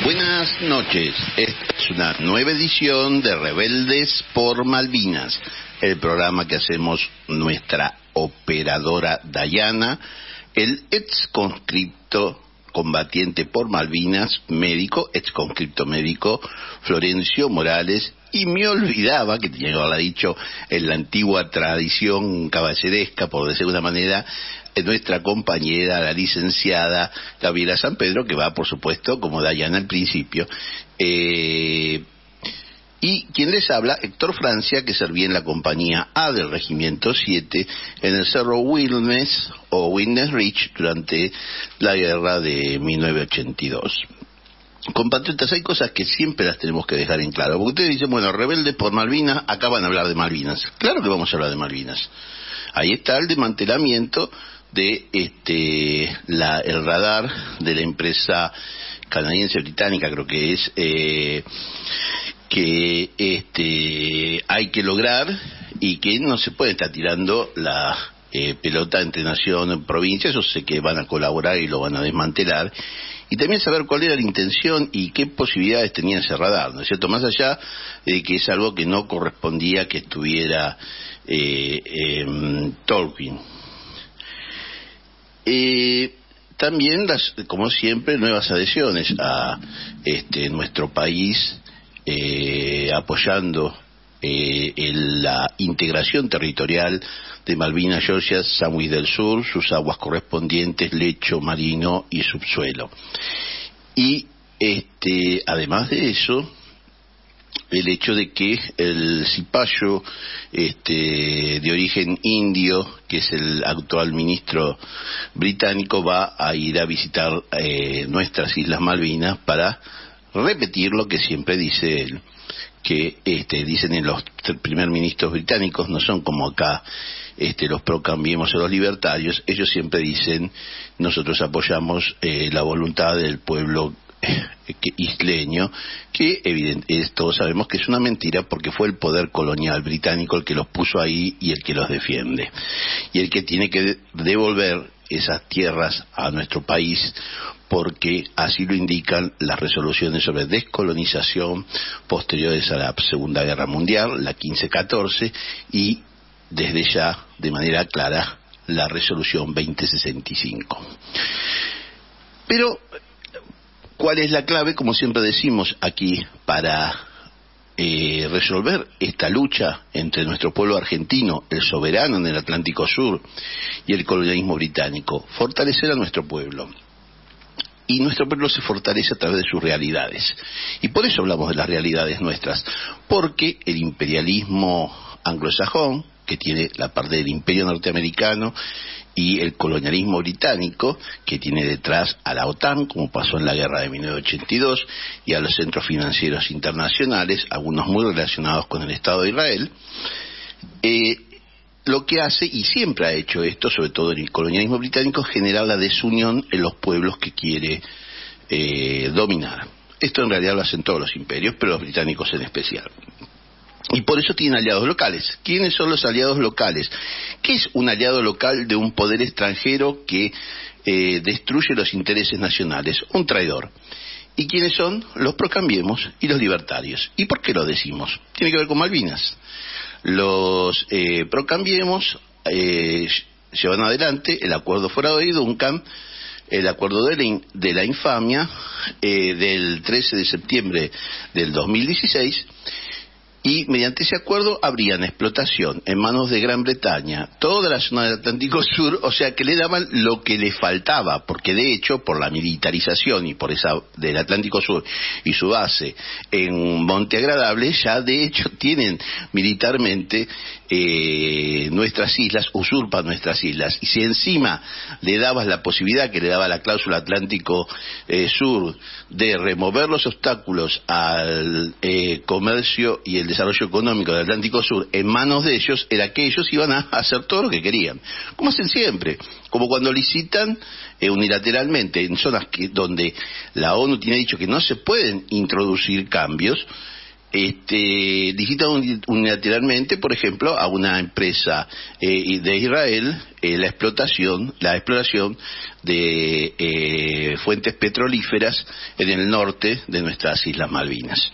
Buenas noches, esta es una nueva edición de Rebeldes por Malvinas, el programa que hacemos nuestra operadora Dayana, el ex conscripto combatiente por Malvinas, médico, ex conscripto médico, Florencio Morales, y me olvidaba, que tenía que haberla dicho en la antigua tradición caballeresca, por decir de una manera, nuestra compañera, la licenciada Gabriela San Pedro, que va, por supuesto, como Dayana al principio, y quien les habla, Héctor Francia, que servía en la compañía A del Regimiento 7 en el Cerro Wilmes o Wilmes Ridge durante la guerra de 1982. Compatriotas, hay cosas que siempre las tenemos que dejar en claro, porque ustedes dicen, bueno, rebeldes por Malvinas, acá van a hablar de Malvinas. Claro que vamos a hablar de Malvinas. Ahí está el desmantelamiento de el radar de la empresa canadiense británica, creo que es, que hay que lograr, y que no se puede estar tirando la pelota entre nación y provincia. Eso sé que van a colaborar y lo van a desmantelar, y también saber cuál era la intención y qué posibilidades tenía ese radar, ¿no es cierto? Más allá de que es algo que no correspondía que estuviera Tolkien. También, como siempre, nuevas adhesiones a nuestro país, apoyando la integración territorial de Malvinas, Georgia, Sandwich del Sur, sus aguas correspondientes, lecho marino y subsuelo. Y además de eso, el hecho de que el cipayo de origen indio, que es el actual ministro británico, va a ir a visitar nuestras Islas Malvinas para repetir lo que siempre dice él, que dicen en los primer ministros británicos, no son como acá los pro-cambiemos o los libertarios. Ellos siempre dicen, nosotros apoyamos la voluntad del pueblo isleño, que todos sabemos que es una mentira, porque fue el poder colonial británico el que los puso ahí y el que los defiende, y el que tiene que devolver esas tierras a nuestro país, porque así lo indican las resoluciones sobre descolonización posteriores a la Segunda Guerra Mundial, la 1514, y desde ya, de manera clara, la resolución 2065. Pero ¿cuál es la clave, como siempre decimos aquí, para resolver esta lucha entre nuestro pueblo argentino, el soberano en el Atlántico Sur, y el colonialismo británico? Fortalecer a nuestro pueblo. Y nuestro pueblo se fortalece a través de sus realidades. Y por eso hablamos de las realidades nuestras, porque el imperialismo anglosajón, que tiene la parte del imperio norteamericano, y el colonialismo británico, que tiene detrás a la OTAN, como pasó en la guerra de 1982, y a los centros financieros internacionales, algunos muy relacionados con el Estado de Israel, lo que hace, y siempre ha hecho esto, sobre todo en el colonialismo británico, generar la desunión en los pueblos que quiere dominar. Esto en realidad lo hacen todos los imperios, pero los británicos en especial. Y por eso tienen aliados locales. ¿Quiénes son los aliados locales? ¿Qué es un aliado local de un poder extranjero que destruye los intereses nacionales? Un traidor. ¿Y quiénes son? Los procambiemos y los libertarios. ¿Y por qué lo decimos? Tiene que ver con Malvinas. Los procambiemos llevan adelante el acuerdo Forado y Duncan, el acuerdo de la infamia del 13 de septiembre del 2016, y mediante ese acuerdo habrían explotación en manos de Gran Bretaña toda la zona del Atlántico Sur, o sea que le daban lo que le faltaba, porque de hecho por la militarización y por esa del Atlántico Sur y su base en Monte Agradable, ya de hecho tienen militarmente nuestras islas, usurpan nuestras islas, y si encima le dabas la posibilidad que le daba la cláusula Atlántico Sur de remover los obstáculos al comercio y el desarrollo económico del Atlántico Sur en manos de ellos, era que ellos iban a hacer todo lo que querían, como hacen siempre, como cuando licitan unilateralmente en zonas donde la ONU tiene dicho que no se pueden introducir cambios. licita unilateralmente, por ejemplo, a una empresa de Israel la exploración de fuentes petrolíferas en el norte de nuestras Islas Malvinas.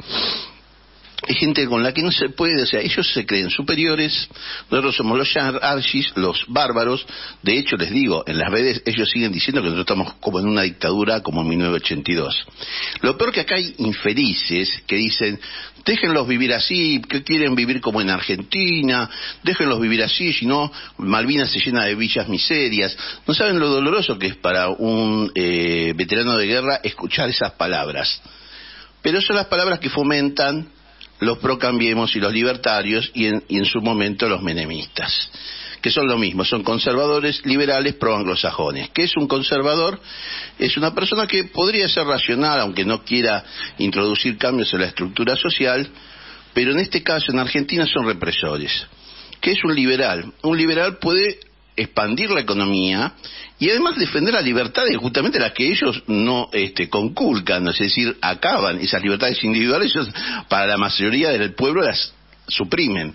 Es gente con la que no se puede, o sea, ellos se creen superiores, nosotros somos los archis, los bárbaros. De hecho, les digo, en las redes ellos siguen diciendo que nosotros estamos como en una dictadura como en 1982. Lo peor que acá hay infelices que dicen, déjenlos vivir así, que quieren vivir como en Argentina, déjenlos vivir así, si no, Malvinas se llena de villas miserias. No saben lo doloroso que es para un veterano de guerra escuchar esas palabras. Pero son las palabras que fomentan los procambiemos y los libertarios y en su momento los menemistas, que son lo mismo, son conservadores, liberales, pro-anglosajones. ¿Qué es un conservador? Es una persona que podría ser racional, aunque no quiera introducir cambios en la estructura social, pero en este caso en Argentina son represores. ¿Qué es un liberal? Un liberal puede expandir la economía y además defender las libertades, justamente las que ellos no conculcan, es decir, acaban esas libertades individuales, ellos para la mayoría del pueblo las suprimen.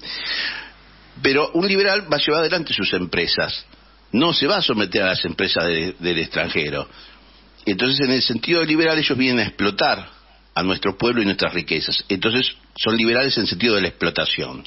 Pero un liberal va a llevar adelante sus empresas, no se va a someter a las empresas del extranjero. Entonces, en el sentido liberal, ellos vienen a explotar a nuestro pueblo y nuestras riquezas. Entonces, son liberales en sentido de la explotación.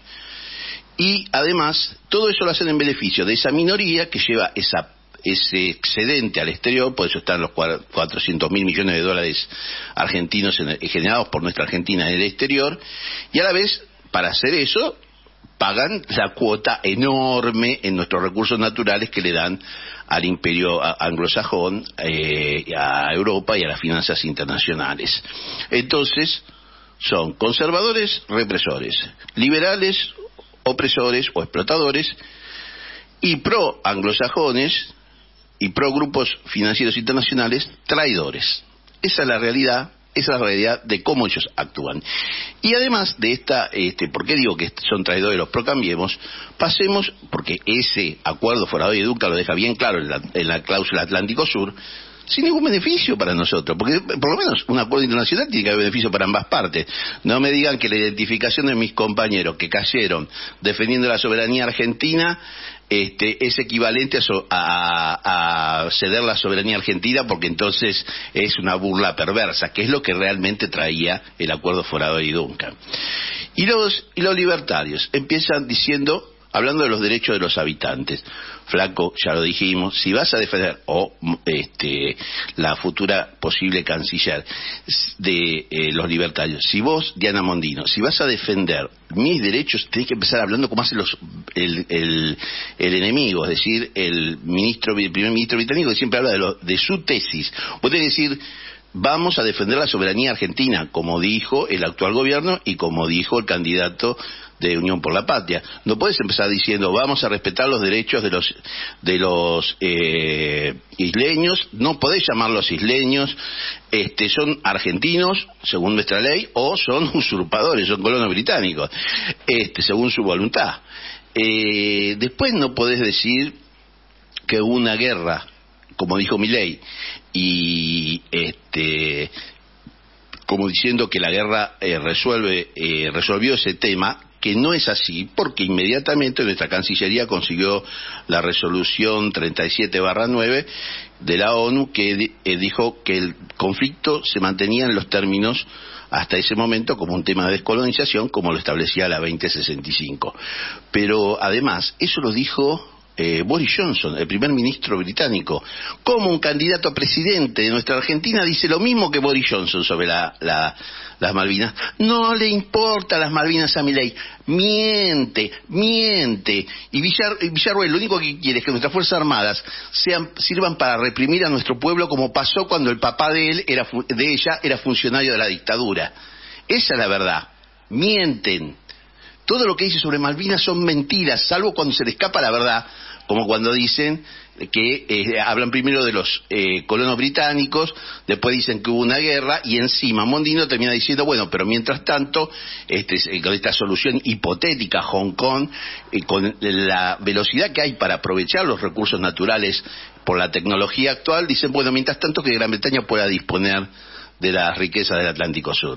Y además, todo eso lo hacen en beneficio de esa minoría que lleva ese excedente al exterior, por eso están los 400.000 millones de dólares argentinos generados por nuestra Argentina en el exterior, y a la vez, para hacer eso, pagan la cuota enorme en nuestros recursos naturales que le dan al imperio anglosajón, a Europa y a las finanzas internacionales. Entonces, son conservadores, represores, liberales, opresores o explotadores, y pro anglosajones y pro grupos financieros internacionales, traidores. Esa es la realidad de cómo ellos actúan. Y además de esta, ¿por qué digo que son traidores los procambiemos? Pasemos, porque ese acuerdo Forador y Duncan lo deja bien claro en la cláusula Atlántico Sur, sin ningún beneficio para nosotros, porque por lo menos un acuerdo internacional tiene que haber beneficio para ambas partes. No me digan que la identificación de mis compañeros que cayeron defendiendo la soberanía argentina es equivalente a ceder la soberanía argentina, porque entonces es una burla perversa, que es lo que realmente traía el acuerdo Forador y Duncan. Y los libertarios empiezan hablando de los derechos de los habitantes. Flaco, ya lo dijimos, si vas a defender, la futura posible canciller de los libertarios, si vos, Diana Mondino, si vas a defender mis derechos, tenés que empezar hablando como hace el enemigo, es decir, el primer ministro británico, que siempre habla de su tesis. Vos tenés que decir, vamos a defender la soberanía argentina, como dijo el actual gobierno y como dijo el candidato de Unión por la Patria. No puedes empezar diciendo vamos a respetar los derechos de los isleños. No podés llamarlos isleños, son argentinos según nuestra ley, o son usurpadores, son colonos británicos, según su voluntad. Después no podés decir que hubo una guerra, como dijo Milei, y como diciendo que la guerra resolvió ese tema, que no es así, porque inmediatamente nuestra Cancillería consiguió la resolución 37/9 de la ONU que dijo que el conflicto se mantenía en los términos hasta ese momento como un tema de descolonización, como lo establecía la 2065. Pero además, eso lo dijo Boris Johnson, el primer ministro británico. Como un candidato a presidente de nuestra Argentina dice lo mismo que Boris Johnson sobre las Malvinas. No le importa las Malvinas a Milei. Miente. Y Villarruel lo único que quiere es que nuestras Fuerzas Armadas sirvan para reprimir a nuestro pueblo, como pasó cuando el papá de ella era funcionario de la dictadura. Esa es la verdad. Mienten. Todo lo que dice sobre Malvinas son mentiras, salvo cuando se le escapa la verdad, como cuando dicen que hablan primero de los colonos británicos, después dicen que hubo una guerra, y encima Mondino termina diciendo, bueno, pero mientras tanto, con esta solución hipotética, Hong Kong, con la velocidad que hay para aprovechar los recursos naturales por la tecnología actual, dicen, bueno, mientras tanto que Gran Bretaña pueda disponer de las riquezas del Atlántico Sur.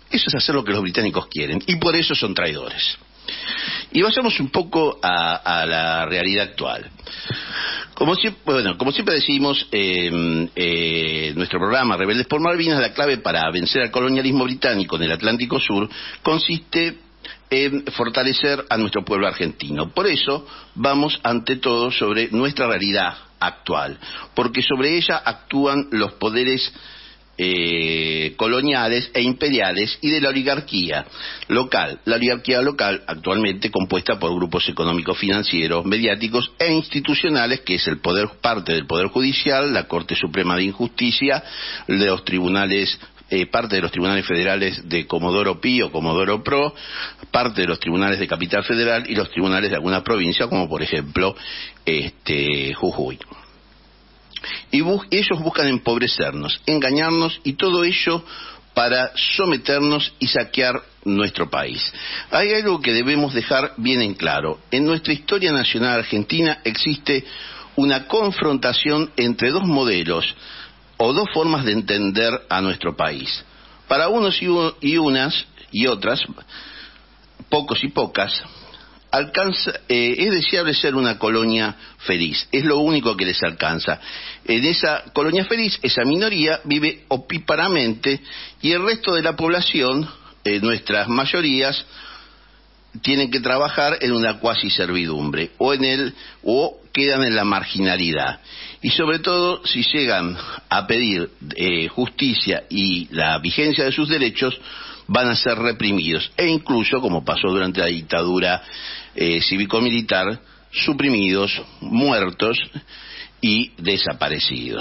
Eso es hacer lo que los británicos quieren, y por eso son traidores. Y vayamos un poco a la realidad actual. Como siempre decimos, nuestro programa Rebeldes por Malvinas, la clave para vencer al colonialismo británico en el Atlántico Sur consiste en fortalecer a nuestro pueblo argentino. Por eso vamos ante todo sobre nuestra realidad actual, porque sobre ella actúan los poderes coloniales e imperiales y de la oligarquía local. La oligarquía local actualmente compuesta por grupos económicos, financieros, mediáticos e institucionales, que es el poder, parte del Poder Judicial, la Corte Suprema de Justicia, de los tribunales, parte de los tribunales federales de Comodoro Pi o Comodoro Pro, parte de los tribunales de Capital Federal y los tribunales de alguna provincia, como por ejemplo Jujuy. Y ellos buscan empobrecernos, engañarnos, y todo ello para someternos y saquear nuestro país. Hay algo que debemos dejar bien en claro. En nuestra historia nacional argentina existe una confrontación entre dos modelos o dos formas de entender a nuestro país. Para unos y unas y otras, pocos y pocas, es deseable ser una colonia feliz, es lo único que les alcanza. En esa colonia feliz, esa minoría vive opíparamente, y el resto de la población, nuestras mayorías, tienen que trabajar en una cuasi servidumbre o quedan en la marginalidad. Y sobre todo, si llegan a pedir justicia y la vigencia de sus derechos, van a ser reprimidos, e incluso, como pasó durante la dictadura cívico-militar, suprimidos, muertos y desaparecidos.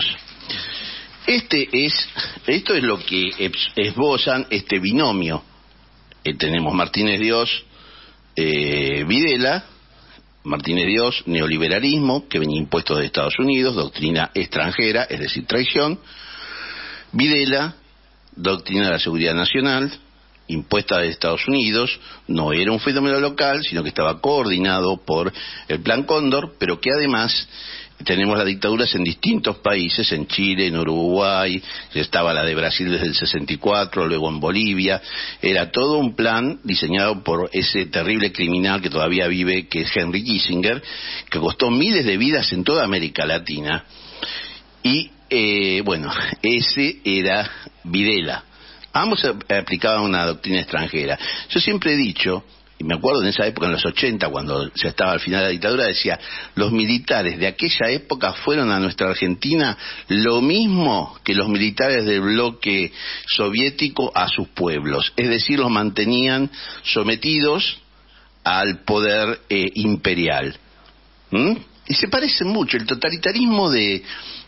Esto es lo que esbozan este binomio. Tenemos Martínez Dios, Videla. Martínez Dios, neoliberalismo, que venía impuesto de Estados Unidos, doctrina extranjera, es decir, traición. Videla, doctrina de la seguridad nacional, impuesta de Estados Unidos, no era un fenómeno local, sino que estaba coordinado por el Plan Cóndor, pero que además tenemos las dictaduras en distintos países, en Chile, en Uruguay, estaba la de Brasil desde el 64, luego en Bolivia. Era todo un plan diseñado por ese terrible criminal que todavía vive, que es Henry Kissinger, que costó miles de vidas en toda América Latina. Y ese era Videla. Ambos aplicaban una doctrina extranjera. Yo siempre he dicho, y me acuerdo en esa época, en los 80, cuando ya estaba al final de la dictadura, decía, los militares de aquella época fueron a nuestra Argentina lo mismo que los militares del bloque soviético a sus pueblos. Es decir, los mantenían sometidos al poder imperial. Y se parece mucho, el totalitarismo de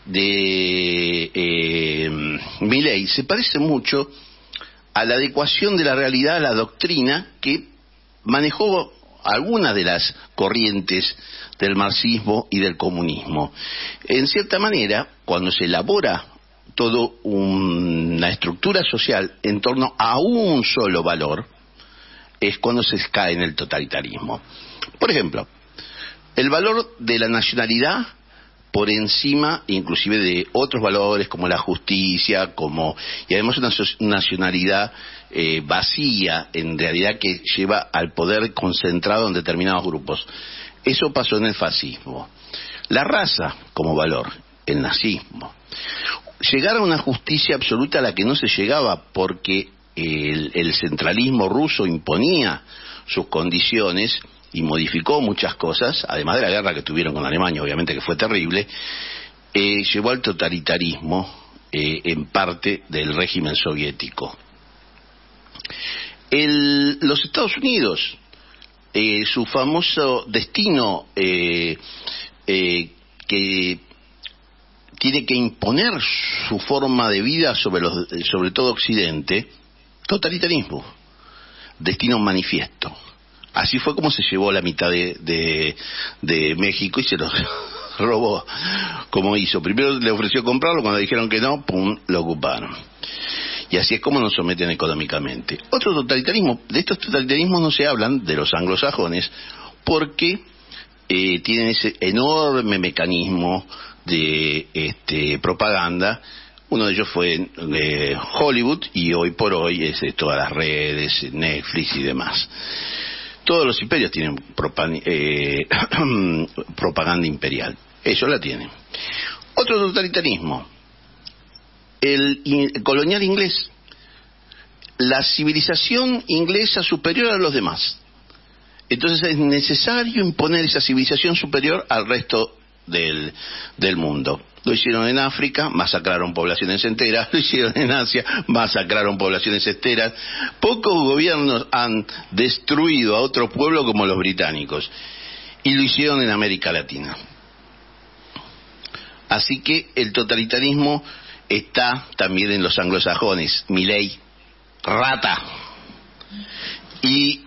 Milei se parece mucho a la adecuación de la realidad a la doctrina que manejó algunas de las corrientes del marxismo y del comunismo. En cierta manera, cuando se elabora toda una estructura social en torno a un solo valor, es cuando se cae en el totalitarismo. Por ejemplo, el valor de la nacionalidad por encima inclusive de otros valores como la justicia, y además una nacionalidad vacía, en realidad, que lleva al poder concentrado en determinados grupos. Eso pasó en el fascismo. La raza como valor, el nazismo. Llegar a una justicia absoluta a la que no se llegaba porque el centralismo ruso imponía sus condiciones y modificó muchas cosas, además de la guerra que tuvieron con Alemania, obviamente, que fue terrible, llevó al totalitarismo en parte del régimen soviético. Los Estados Unidos, su famoso destino que tiene que imponer su forma de vida sobre todo Occidente, totalitarismo, destino manifiesto. Así fue como se llevó la mitad de México y se lo robó, como hizo. Primero le ofreció comprarlo, cuando dijeron que no, ¡pum!, lo ocuparon. Y así es como nos someten económicamente. Otro totalitarismo, de estos totalitarismos no se hablan, de los anglosajones, porque tienen ese enorme mecanismo de propaganda, Uno de ellos fue Hollywood, y hoy por hoy es de todas las redes, Netflix y demás. Todos los imperios tienen propaganda imperial. Ellos la tienen. Otro totalitarismo, el colonial inglés. La civilización inglesa superior a los demás. Entonces es necesario imponer esa civilización superior al resto del mundo. Lo hicieron en África, masacraron poblaciones enteras. Lo hicieron en Asia, masacraron poblaciones enteras. Pocos gobiernos han destruido a otro pueblo como los británicos, y lo hicieron en América Latina. Así que el totalitarismo está también en los anglosajones. Milei, rata. Y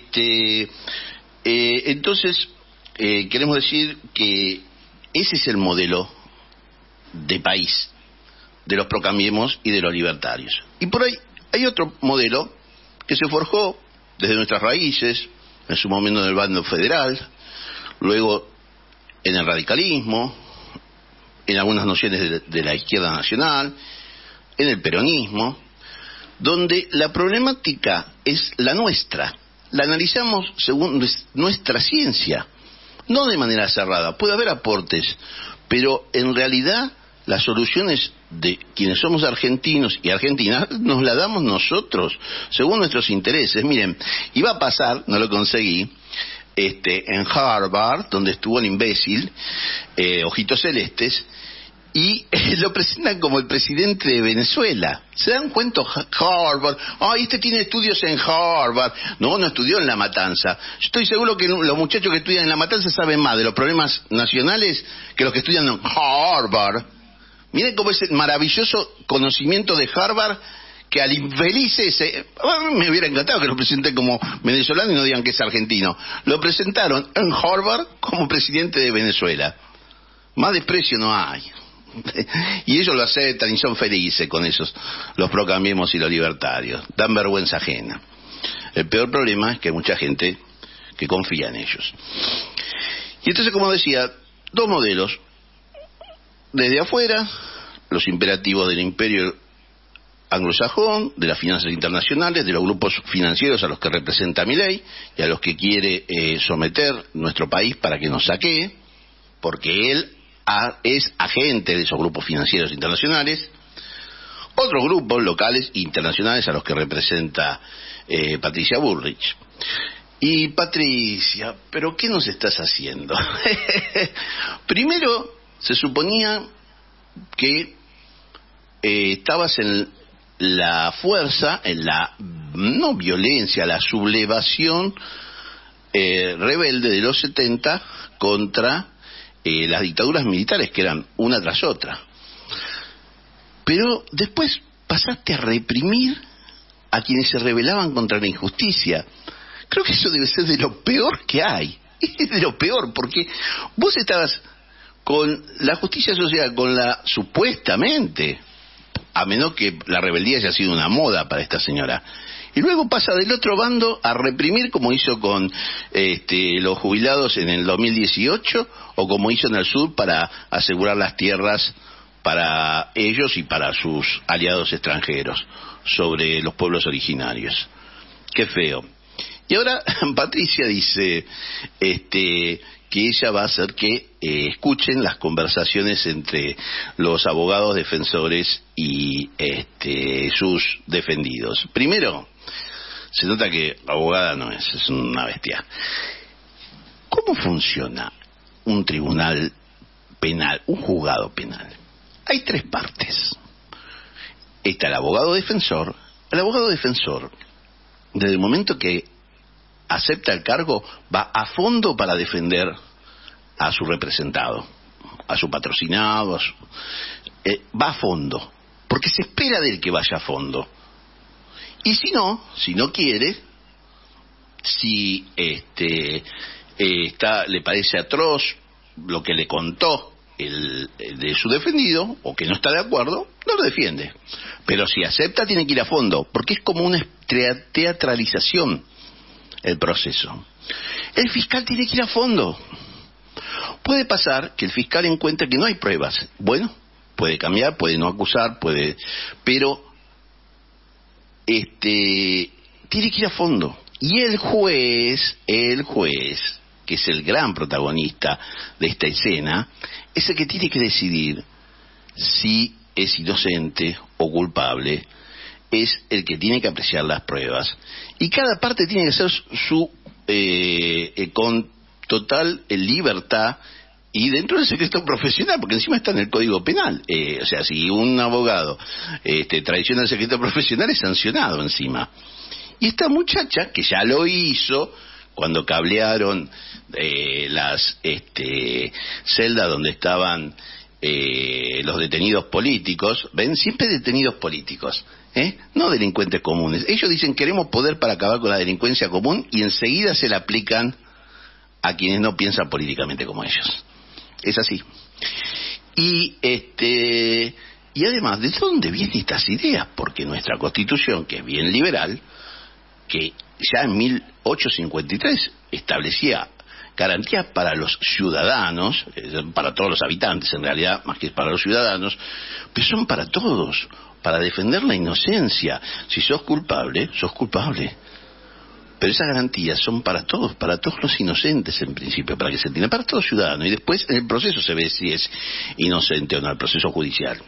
entonces queremos decir que ese es el modelo de país de los procambiemos y de los libertarios. Y por ahí hay otro modelo que se forjó desde nuestras raíces, en su momento en el bando federal, luego en el radicalismo, en algunas nociones de la izquierda nacional, en el peronismo, donde la problemática es la nuestra. La analizamos según nuestra ciencia, no de manera cerrada. Puede haber aportes, pero en realidad las soluciones de quienes somos argentinos y argentinas nos las damos nosotros, según nuestros intereses. Miren, iba a pasar, no lo conseguí, en Harvard, donde estuvo el imbécil, Ojitos Celestes, y lo presentan como el presidente de Venezuela. ¿Se dan cuenta? Harvard. Ay, este tiene estudios en Harvard. No estudió en La Matanza. Yo estoy seguro que los muchachos que estudian en La Matanza saben más de los problemas nacionales que los que estudian en Harvard. Miren cómo es el maravilloso conocimiento de Harvard, que al infeliz ese... me hubiera encantado que lo presenten como venezolano y no digan que es argentino. Lo presentaron en Harvard como presidente de Venezuela. Más desprecio no hay. Y ellos lo aceptan y son felices con esos, los procambiemos y los libertarios. Dan vergüenza ajena. El peor problema es que hay mucha gente que confía en ellos. Y entonces, como decía, dos modelos. Desde afuera, los imperativos del imperio anglosajón, de las finanzas internacionales, de los grupos financieros a los que representa Milei y a los que quiere someter nuestro país para que nos saquee, porque él es agente de esos grupos financieros internacionales. Otros grupos locales e internacionales a los que representa Patricia Bullrich. Y Patricia, ¿pero qué nos estás haciendo? Primero, se suponía que estabas en la fuerza, en la no violencia, la sublevación rebelde de los 70 contra las dictaduras militares, que eran una tras otra. Pero después pasaste a reprimir a quienes se rebelaban contra la injusticia. Creo que eso debe ser de lo peor que hay. Es de lo peor, porque vos estabas con la justicia social, con la supuestamente, a menos que la rebeldía haya sido una moda para esta señora, y luego pasa del otro bando a reprimir, como hizo con los jubilados en el 2018, o como hizo en el sur para asegurar las tierras para ellos y para sus aliados extranjeros sobre los pueblos originarios. Qué feo. Y ahora Patricia dice que ella va a hacer que escuchen las conversaciones entre los abogados defensores y sus defendidos. Primero, se nota que abogada no es una bestia. ¿Cómo funciona un tribunal penal, un juzgado penal? Hay tres partes. Está el abogado defensor. El abogado defensor, desde el momento que acepta el cargo, va a fondo para defender a su representado, a su patrocinado, va a fondo, porque se espera de él que vaya a fondo. Y si no quiere, si le parece atroz lo que le contó el de su defendido, o que no está de acuerdo, no lo defiende. Pero si acepta, tiene que ir a fondo, porque es como una teatralización el proceso. El fiscal tiene que ir a fondo. Puede pasar que el fiscal encuentre que no hay pruebas. Bueno, puede cambiar, puede no acusar, pero tiene que ir a fondo. Y el juez, que es el gran protagonista de esta escena, es el que tiene que decidir si es inocente o culpable, es el que tiene que apreciar las pruebas, y cada parte tiene que hacer con total libertad y dentro del secreto profesional, porque encima está en el Código Penal. O sea, si un abogado traiciona el secreto profesional, es sancionado encima. Y esta muchacha, que ya lo hizo cuando cablearon las celdas donde estaban los detenidos políticos, ven, siempre detenidos políticos, no delincuentes comunes. Ellos dicen: queremos poder para acabar con la delincuencia común, y enseguida se la aplican a quienes no piensan políticamente como ellos. Es así. Y además, ¿de dónde vienen estas ideas? Porque nuestra Constitución, que es bien liberal, que ya en 1853 establecía garantías para los ciudadanos, para todos los habitantes en realidad, más que para los ciudadanos, pero son para todos, para defender la inocencia. Si sos culpable, sos culpable. Pero esas garantías son para todos los inocentes en principio, para que se entienda, para todo ciudadano, y después en el proceso se ve si es inocente o no, el proceso judicial.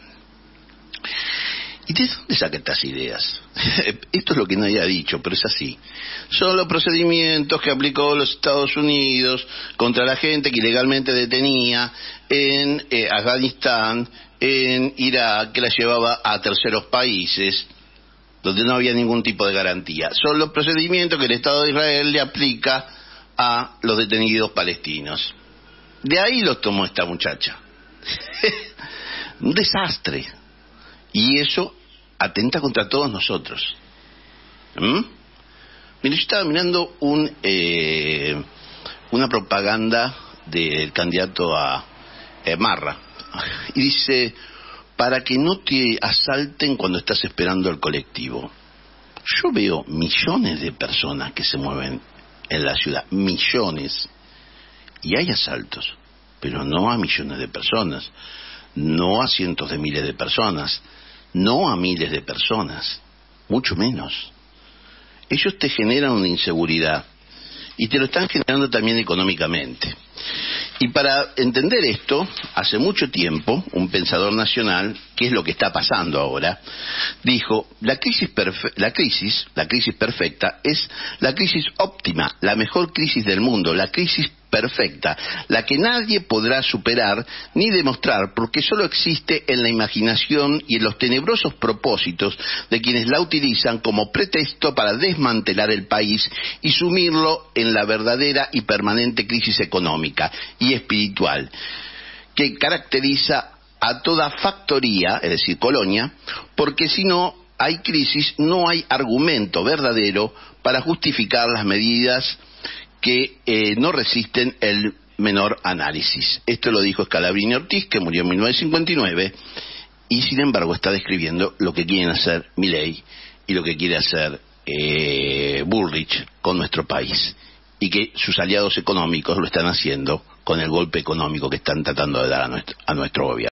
¿Y de dónde saca estas ideas? Esto es lo que nadie ha dicho, pero es así. Son los procedimientos que aplicó los Estados Unidos contra la gente que ilegalmente detenía en Afganistán, en Irak, que la llevaba a terceros países, donde no había ningún tipo de garantía. Son los procedimientos que el Estado de Israel le aplica a los detenidos palestinos. De ahí los tomó esta muchacha. Un desastre. Y eso atenta contra todos nosotros. Mira, yo estaba mirando una propaganda del candidato a Marra, y dice: para que no te asalten cuando estás esperando el colectivo. Yo veo millones de personas que se mueven en la ciudad, millones, y hay asaltos, pero no a millones de personas, no a cientos de miles de personas, no a miles de personas, mucho menos. Ellos te generan una inseguridad y te lo están generando también económicamente. Y para entender esto, hace mucho tiempo, un pensador nacional, que es lo que está pasando ahora, dijo: la crisis perfecta es la crisis óptima, la mejor crisis del mundo, la crisis perfecta, la que nadie podrá superar ni demostrar, porque solo existe en la imaginación y en los tenebrosos propósitos de quienes la utilizan como pretexto para desmantelar el país y sumirlo en la verdadera y permanente crisis económica y espiritual que caracteriza a toda factoría, es decir, colonia, porque si no hay crisis, no hay argumento verdadero para justificar las medidas que no resisten el menor análisis. Esto lo dijo Scalabrini Ortiz, que murió en 1959, y sin embargo está describiendo lo que quieren hacer Milei y lo que quiere hacer Bullrich con nuestro país, y que sus aliados económicos lo están haciendo con el golpe económico que están tratando de dar a nuestro gobierno.